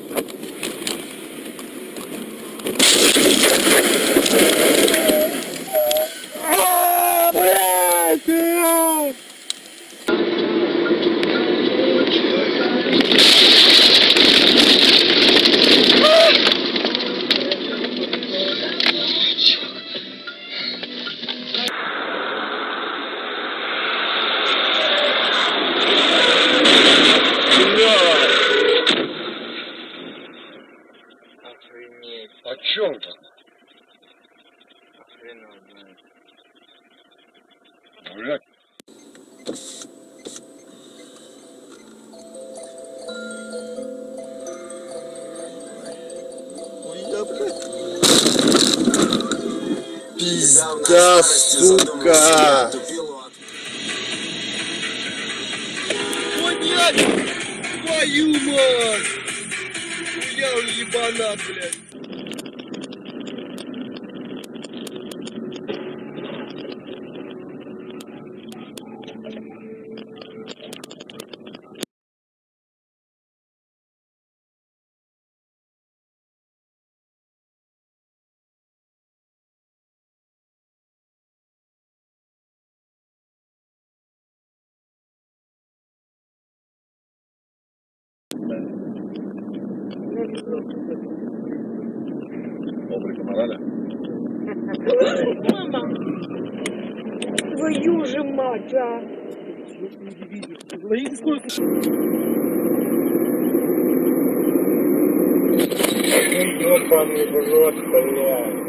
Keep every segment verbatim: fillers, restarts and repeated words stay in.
О чем-то? Блядь. Пизда, сука! Понять! Твою мать! Я ебанат, блядь! Обрыка морали. Мама! Твою же мать, а! Ёбаный в рот, блядь.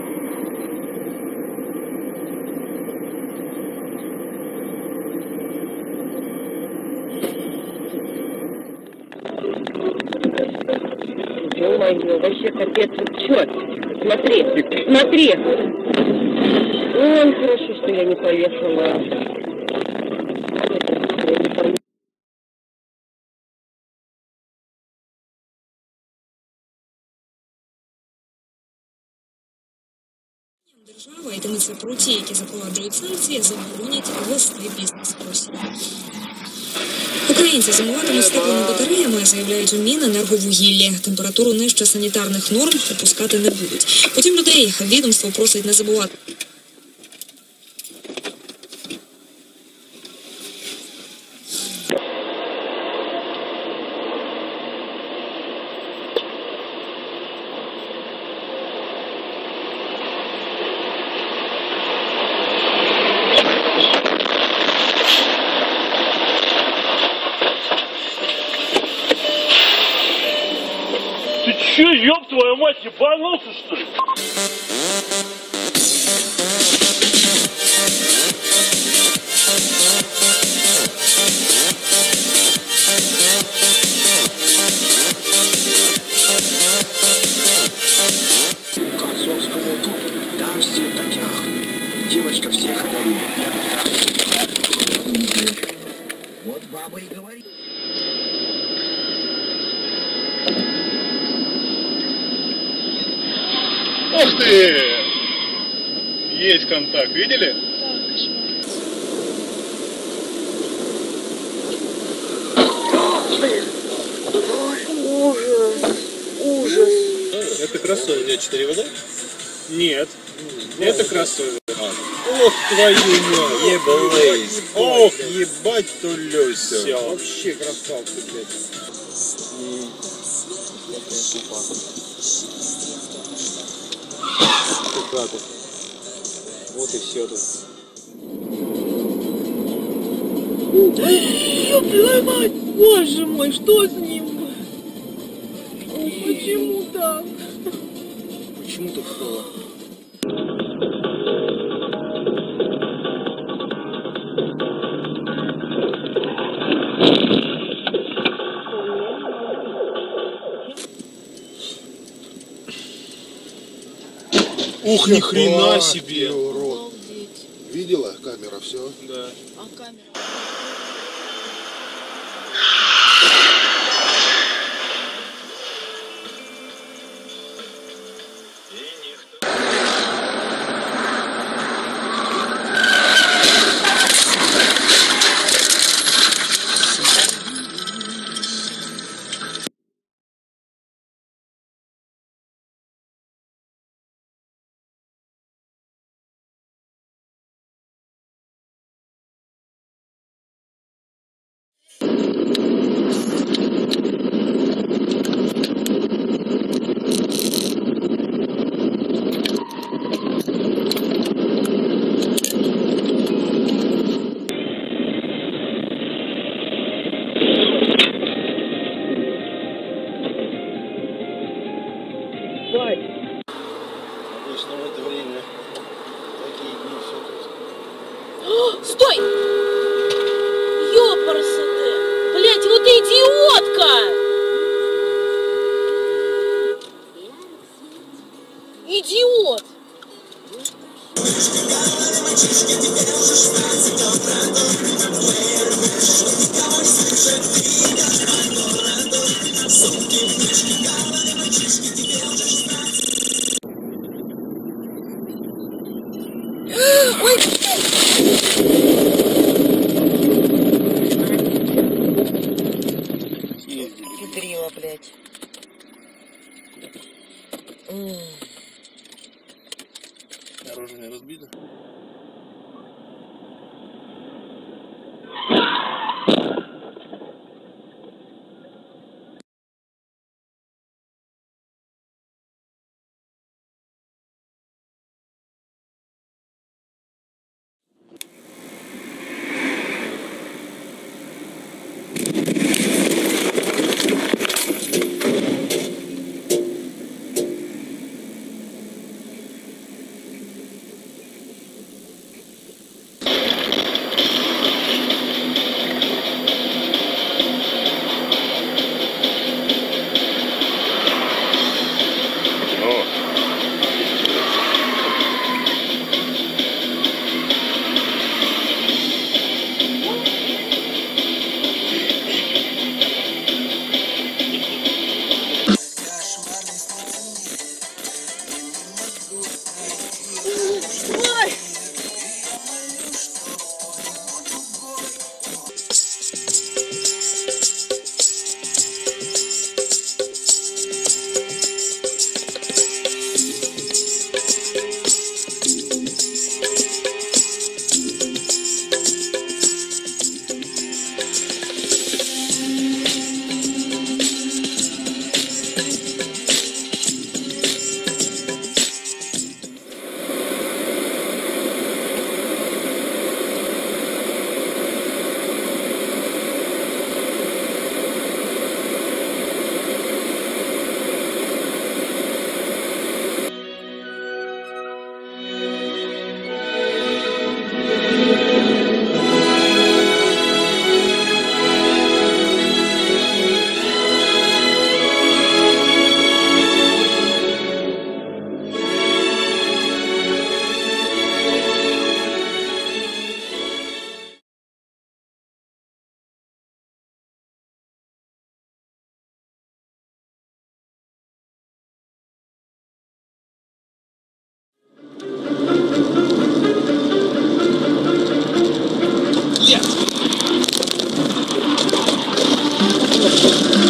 Ё-моё, вообще капец, чё? Смотри, смотри! Ой, хорошо, что я не поехала. Держава йтиметься про ті, які запроваджують санкції, заборонять вести бізнес в Росії. Українці зимуватимуть з теплими батареями, заявляють у Міненерговугіллі. Температуру нижче санітарних норм опускати не будуть. Потім людей відомство просить не забувати. Ты че, ёб твою мать, ебанулся, что ли? Концовскому тупу, там все таких. Девочка всех одарит. Вот баба и говорит. Ух ты! Есть контакт, видели? Ужас, ужас. Это кроссовер. У тебя четыре вода? Нет. Это кроссовер. Ох, твою мать! Ебалейс. Ох, ебать тулёся. Все. Вообще красавцы, блядь. Вот и все тут. Ёб мать! Боже мой, что с ним? О, почему так? Почему так стало? Ух, ни хрена себе! Урод. Видела камера все? Да. А камера? Обычно в это время такие дни все тут. О, стой! Ёпарасоте! Блять, вот ты идиотка! Идиот! Педрила, блядь. Дороже не разбито. Нет!